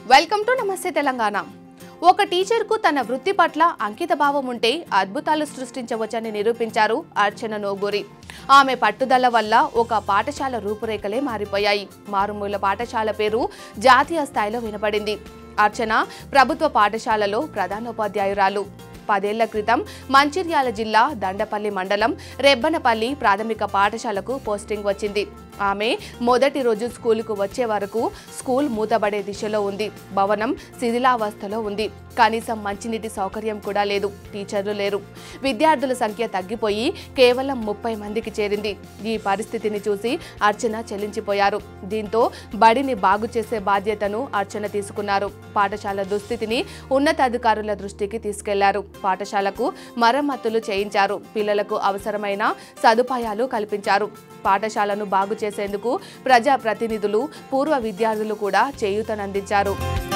Welcome to నమస్తే తెలంగాణ. ఒక టీచర్కు తన వృత్తి పట్ల అంకిత భావం ఉంటే అద్భుతాలు సృష్టించవచ్చని నిరూపించారు అర్చన నోగూరి. ఆమె పట్టుదల వల్ల ఒక పాఠశాల రూపురేఖలే మారిపోయాయి. మారుమూల పాఠశాల పేరు జాతీయ స్థాయిలో వినపడింది. అర్చన ప్రభుత్వ పాఠశాలలో ప్రధానోపాధ్యాయురాలు. 10 ఏళ్ల క్రితం మంచిర్యాల జిల్లా దండపల్లి మండలం రెబ్బనపల్లి ప్రాథమిక పాఠశాలకు పోస్టింగ్ వచ్చింది. ఆమె మొదటి రోజు స్కూలుకు వచ్చే వరకు స్కూల్ మూతబడే దిశలో ఉంది. భవనం శిథిలావస్థలో ఉంది. కనీసం మంచినీటి సౌకర్యం కూడా లేదు. టీచర్లు లేరు. విద్యార్థుల సంఖ్య తగ్గిపోయి కేవలం 30 మందికి చేరింది. ఈ పరిస్థితిని చూసి అర్చన చెల్లించిపోయారు. దీంతో బడిని బాగు చేసే బాధ్యతను అర్చన తీసుకున్నారు. పాఠశాల దుస్థితిని ఉన్నతాధికారుల దృష్టికి తీసుకెళ్లారు. పాఠశాలకు మరమ్మతులు చేయించారు. పిల్లలకు అవసరమైన సదుపాయాలు కల్పించారు. పాఠశాలను బాగు చేసేందుకు ప్రజా ప్రతినిధులు, పూర్వ విద్యార్థులు కూడా చేయూతనందించారు.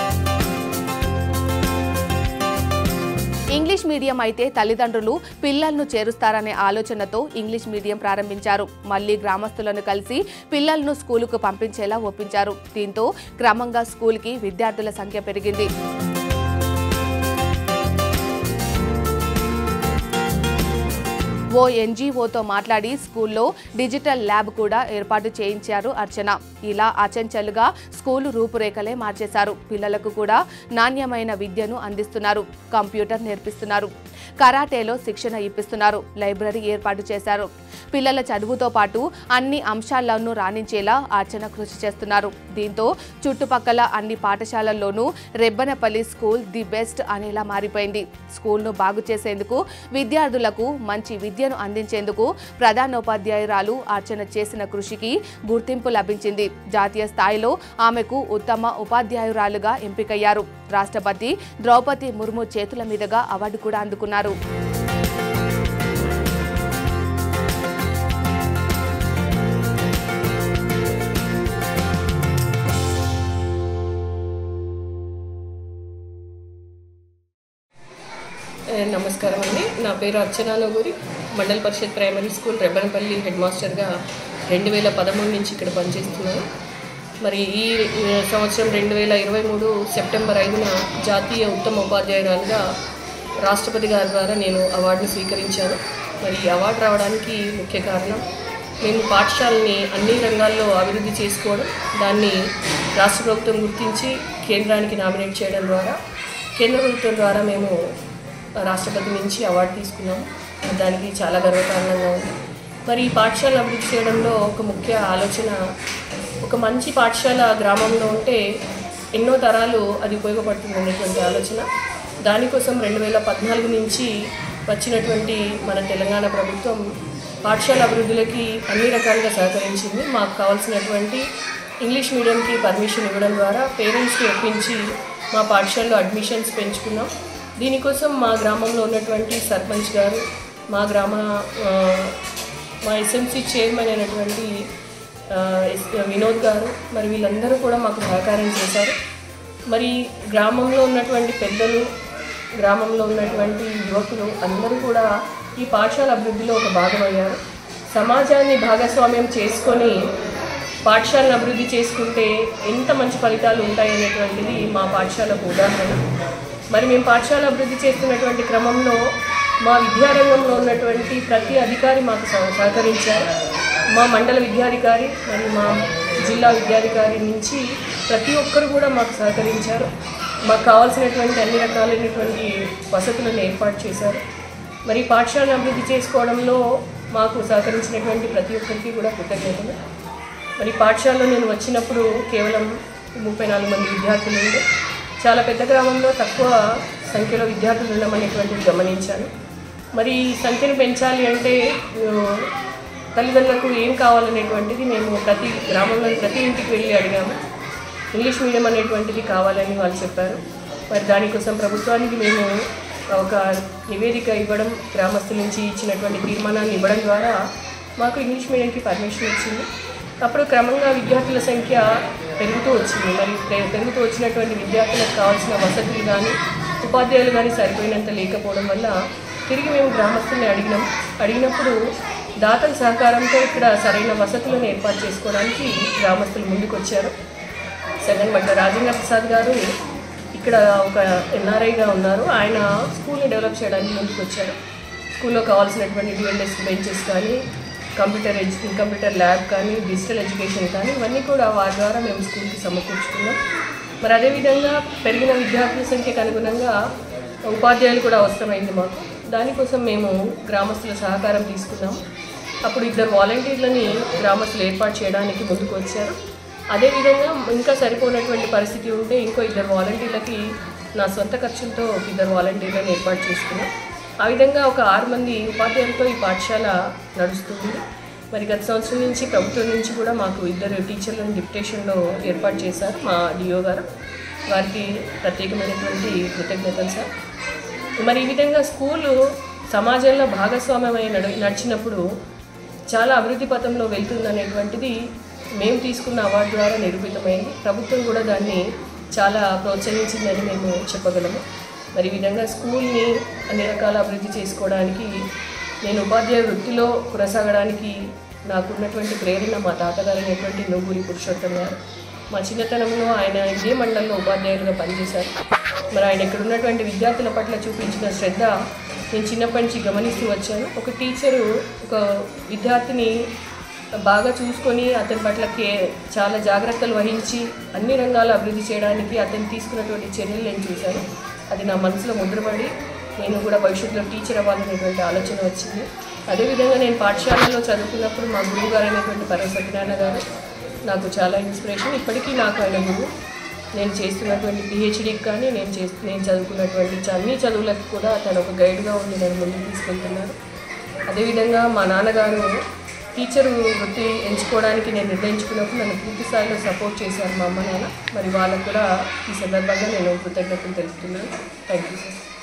ఇంగ్లీష్ మీడియం అయితే తల్లిదండ్రులు పిల్లలను చేరుస్తారనే ఆలోచనతో ఇంగ్లీష్ మీడియం ప్రారంభించారు. మళ్లీ గ్రామస్తులను కలిసి పిల్లలను స్కూలుకు పంపించేలా ఒప్పించారు. దీంతో క్రమంగా స్కూల్కి విద్యార్థుల సంఖ్య పెరిగింది. ఓ ఎన్జీఓతో మాట్లాడి స్కూల్లో డిజిటల్ ల్యాబ్ కూడా ఏర్పాటు చేయించారు అర్చన. ఇలా అచంచలుగా స్కూలు రూపురేఖలే మార్చేశారు. పిల్లలకు కూడా నాణ్యమైన విద్యను అందిస్తున్నారు. కంప్యూటర్ నేర్పిస్తున్నారు. కరాటేలో శిక్షణ ఇప్పిస్తున్నారు. లైబ్రరీ ఏర్పాటు చేశారు. పిల్లల చదువుతో పాటు అన్ని అంశాలను రాణించేలా అర్చన కృషి చేస్తున్నారు. దీంతో చుట్టుపక్కల అన్ని పాఠశాలల్లోనూ రెబ్బనపల్లి స్కూల్ ది బెస్ట్ అనేలా మారిపోయింది. స్కూల్ను బాగు చేసేందుకు, విద్యార్థులకు మంచి విద్యను అందించేందుకు ప్రధానోపాధ్యాయురాలు అర్చన చేసిన కృషికి గుర్తింపు లభించింది. జాతీయ స్థాయిలో ఆమెకు ఉత్తమ ఉపాధ్యాయురాలుగా ఎంపికయ్యారు. రాష్ట్రపతి ద్రౌపది ముర్ము చేతుల మీదుగా అవార్డు కూడా అందుకున్నారు. నమస్కారం అండి. నా పేరు Archana Noguri. Mandal Parishad primary school Rebbanapalli head మాస్టర్గా 2013 నుంచి ఇక్కడ పనిచేస్తున్నాను. మరి ఈ సంవత్సరం 2023 సెప్టెంబర్ 5న జాతీయ ఉత్తమ ఉపాధ్యాయురాలుగా రాష్ట్రపతి గారి ద్వారా నేను అవార్డును స్వీకరించాను. మరి ఈ అవార్డు రావడానికి ముఖ్య కారణం మేము పాఠశాలని అన్ని రంగాల్లో అభివృద్ధి చేసుకోవడం, దాన్ని రాష్ట్ర ప్రభుత్వం గుర్తించి కేంద్రానికి నామినేట్ చేయడం ద్వారా కేంద్ర ప్రభుత్వం ద్వారా మేము రాష్ట్రపతి నుంచి అవార్డు తీసుకున్నాము. దానికి చాలా గర్వకారణంగా ఉంది. మరి ఈ పాఠశాలను అభివృద్ధి చేయడంలో ఒక ముఖ్య ఆలోచన, ఒక మంచి పాఠశాల గ్రామంలో ఉంటే ఎన్నో తరాలు అది ఉపయోగపడుతుంది అనేటువంటి ఆలోచన. దానికోసం 2014 నుంచి వచ్చినటువంటి మన తెలంగాణ ప్రభుత్వం పాఠశాల అభివృద్ధులకి అన్ని రకాలుగా సహకరించింది. మాకు కావాల్సినటువంటి ఇంగ్లీష్ మీడియంకి పర్మిషన్ ఇవ్వడం ద్వారా పేరెంట్స్కి ఒప్పించి మా పాఠశాలలో అడ్మిషన్స్ పెంచుకున్నాం. దీనికోసం మా గ్రామంలో ఉన్నటువంటి సర్పంచ్ గారు, మా ఎస్ఎంసీ చైర్మన్ అయినటువంటి వినోద్ గారు, మరి వీళ్ళందరూ కూడా మాకు సహకారం చేశారు. మరి గ్రామంలో ఉన్నటువంటి పెద్దలు, గ్రామంలో ఉన్నటువంటి యువకులు అందరూ కూడా ఈ పాఠశాల అభివృద్ధిలో ఒక భాగమయ్యారు. సమాజాన్ని భాగస్వామ్యం చేసుకొని పాఠశాలను అభివృద్ధి చేసుకుంటే ఎంత మంచి ఫలితాలు ఉంటాయనేటువంటిది మా పాఠశాలకు ఉదాహరణ. మరి మేము పాఠశాల అభివృద్ధి చేస్తున్నటువంటి క్రమంలో మా విద్యారంగంలో ఉన్నటువంటి ప్రతి అధికారి మాకు సహకరించారు. మా మండల విద్యాధికారి, మరి మా జిల్లా విద్యాధికారి నుంచి ప్రతి ఒక్కరు కూడా మాకు సహకరించారు. మాకు కావాల్సినటువంటి అన్ని రకాలైనటువంటి వసతులను ఏర్పాటు చేశారు. మరి పాఠశాలను అభివృద్ధి చేసుకోవడంలో మాకు సహకరించినటువంటి ప్రతి ఒక్కరికి కూడా కృతజ్ఞతలు. మరి పాఠశాలలో నేను వచ్చినప్పుడు కేవలం 34 మంది విద్యార్థులు ఉండే, చాలా పెద్ద గ్రామంలో తక్కువ సంఖ్యలో విద్యార్థులు ఉండమనేటువంటిది గమనించాను. మరి ఈ సంఖ్యను పెంచాలి అంటే తల్లిదండ్రులకు ఏం కావాలనేటువంటిది మేము ప్రతి గ్రామంలో ప్రతి ఇంటికి వెళ్ళి అడిగాము. ఇంగ్లీష్ మీడియం అనేటువంటిది కావాలని వాళ్ళు చెప్పారు. మరి దానికోసం ప్రభుత్వానికి మేము ఒక నివేదిక ఇవ్వడం, గ్రామస్తుల నుంచి ఇచ్చినటువంటి తీర్మానాన్ని ఇవ్వడం ద్వారా మాకు ఇంగ్లీష్ మీడియంకి పర్మిషన్ ఇచ్చింది. అప్పుడు క్రమంగా విద్యార్థుల సంఖ్య పెరుగుతూ వచ్చింది. మరి పెరుగుతూ వచ్చినటువంటి విద్యార్థులకు కావాల్సిన వసతులు కానీ, ఉపాధ్యాయులు కానీ సరిపోయినంత లేకపోవడం వల్ల తిరిగి మేము గ్రామస్తుల్ని అడిగినప్పుడు దాతల సహకారంతో ఇక్కడ సరైన వసతులను ఏర్పాటు చేసుకోవడానికి గ్రామస్తులు ముందుకు వచ్చారు. సెకండ్ బట్ రాజేంద్ర ప్రసాద్ గారు ఇక్కడ ఒక ఎన్ఆర్ఐగా ఉన్నారు. ఆయన స్కూల్ని డెవలప్ చేయడానికి ముందుకు వచ్చారు. స్కూల్లో కావాల్సినటువంటి డ్యూయల్ డెస్క్ బెంచెస్ కానీ, కంప్యూటర్ ల్యాబ్ కానీ, డిజిటల్ ఎడ్యుకేషన్ కానీ ఇవన్నీ కూడా వారి ద్వారా మేము స్కూల్కి సమకూర్చుకున్నాం. మరి అదేవిధంగా పెరిగిన విద్యార్థుల సంఖ్యకు అనుగుణంగా ఉపాధ్యాయులు కూడా అవసరమైంది మాకు. దానికోసం మేము గ్రామస్తుల సహకారం తీసుకున్నాము. అప్పుడు 2 వాలంటీర్లని గ్రామస్తులు ఏర్పాటు చేయడానికి ముందుకు వచ్చారు. అదేవిధంగా ఇంకా సరిపోయినటువంటి పరిస్థితి ఉంటే ఇంకో 2 వాలంటీర్లకి నా సొంత ఖర్చులతో 2 వాలంటీర్లను ఏర్పాటు చేసుకున్నాం. ఆ విధంగా ఒక 6 మంది ఉపాధ్యాయులతో ఈ పాఠశాల నడుస్తుంది. మరి గత సంవత్సరం నుంచి ప్రభుత్వం నుంచి కూడా మాకు 2 టీచర్లను డిప్యుటేషన్లో ఏర్పాటు చేశారు మా డిఓ గారు. వారికి ప్రత్యేకమైనటువంటి కృతజ్ఞతలు సార్. మరి ఈ విధంగా స్కూలు సమాజంలో భాగస్వామ్యమై నడిచినప్పుడు చాలా అభివృద్ధి పథంలో వెళ్తుందనేటువంటిది మేము తీసుకున్న అవార్డు ద్వారా నిరూపితమైంది. ప్రభుత్వం కూడా దాన్ని చాలా ప్రోత్సహించిందని మేము చెప్పగలము. మరి ఈ విధంగా స్కూల్ని అన్ని రకాల అభివృద్ధి చేసుకోవడానికి, నేను ఉపాధ్యాయ వృత్తిలో కొనసాగడానికి నాకున్నటువంటి ప్రేరణ మా తాతగారు అయినటువంటి నూగూరి పురుషోత్తం గారు. మా చిన్నతనంలో ఆయన ఇదే మండలంలో ఉపాధ్యాయులుగా పనిచేశారు. మరి ఆయన ఇక్కడ ఉన్నటువంటి విద్యార్థుల పట్ల చూపించిన శ్రద్ధ నేను చిన్నప్పటి నుంచి గమనిస్తూ వచ్చాను. ఒక టీచరు ఒక విద్యార్థిని బాగా చూసుకొని అతని పట్ల చాలా జాగ్రత్తలు వహించి అన్ని రంగాల అభివృద్ధి చేయడానికి అతను తీసుకున్నటువంటి చర్యలు నేను చూశాను. అది నా మనసులో ముద్రపడి నేను కూడా భవిష్యత్తులో టీచర్ అవ్వాలనేటువంటి ఆలోచన వచ్చింది. అదేవిధంగా నేను పాఠశాలలో చదువుకున్నప్పుడు మా గురువు గారు అయినటువంటి పర్వ సత్యనారాయణ గారు నాకు చాలా ఇన్స్పిరేషన్. ఇప్పటికీ నాకు ఆయన గురువు. నేను చేస్తున్నటువంటి పిహెచ్డీకి కానీ నేను చదువుకున్నటువంటి అన్ని చదువులకు కూడా తను ఒక గైడ్గా ఉండి నేను ముందుకు తీసుకెళ్తున్నాను. అదేవిధంగా మా నాన్నగారు టీచరు వృత్తి ఎంచుకోవడానికి నేను నిర్ణయించుకున్నప్పుడు నన్ను పూర్తి స్థాయిలో సపోర్ట్ చేశారు మా అమ్మ నాన్న. మరి వాళ్ళకు కూడా ఈ సందర్భంగా నేను కృతజ్ఞతలు తెలుపుతున్నాను. Thank you sir.